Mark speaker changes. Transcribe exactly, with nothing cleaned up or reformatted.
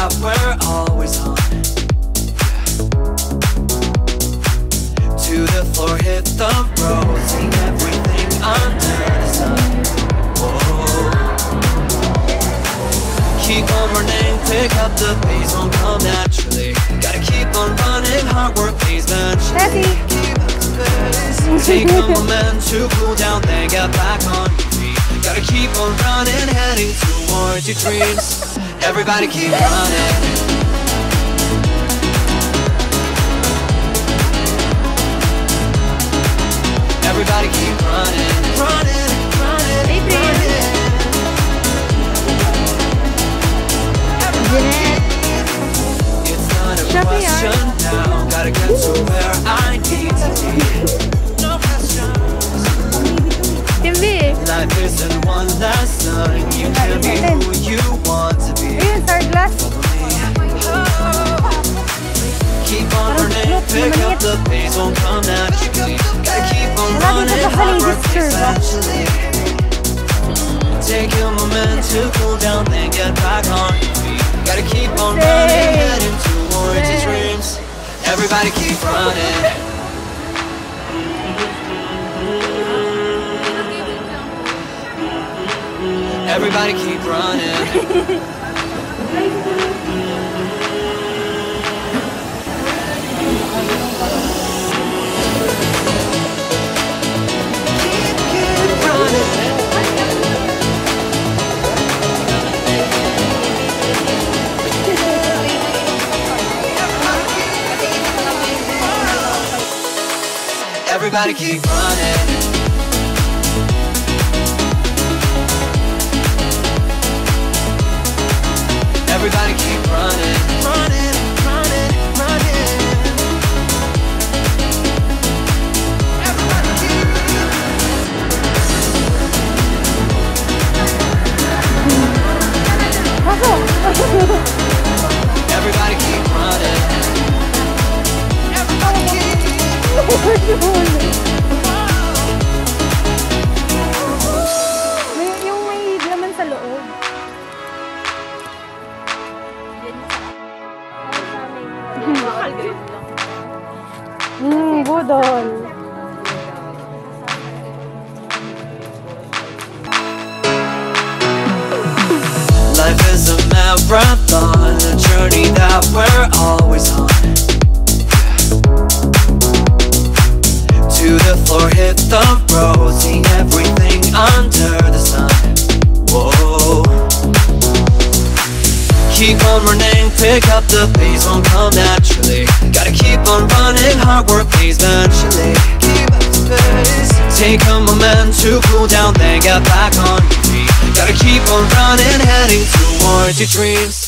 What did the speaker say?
Speaker 1: that we're always on. To the floor, hit the road, see everything under the sun. Whoa. Keep on running, pick up the pace, won't come naturally. Gotta keep on running, hard work pays eventually. Keep up the pace. Take a moment to cool down, then get back on your feet. Gotta keep on running, heading towards your dreams. Everybody keep running. Everybody keep running, running, running, running. It's not a question now. Gotta get to where I need to be. No questions. Life isn't one lesson. You can be who you want to be. Follow me. Keep on running, pick up the pace, won't come naturally. Gotta keep on running, hard work eventually. Take a moment to cool down, then get back on your feet. Gotta keep on running, heading towards your dreams. Everybody keep running. Everybody keep running. Everybody keep running. Everybody keep running, running, running, running. Everybody keep Everybody keep running. Everybody keep
Speaker 2: May, yung may laman sa loob. Hmm, budol.
Speaker 1: Life is a marathon, a journey that we're always on. To the floor, hit the road, see everything under the sun. Whoa. Keep on running, pick up the pace, won't come naturally. Gotta keep on running, hard work pays eventually. Keep up the pace. Take a moment to cool down, then get back on your feet. Gotta keep on running, heading towards your dreams.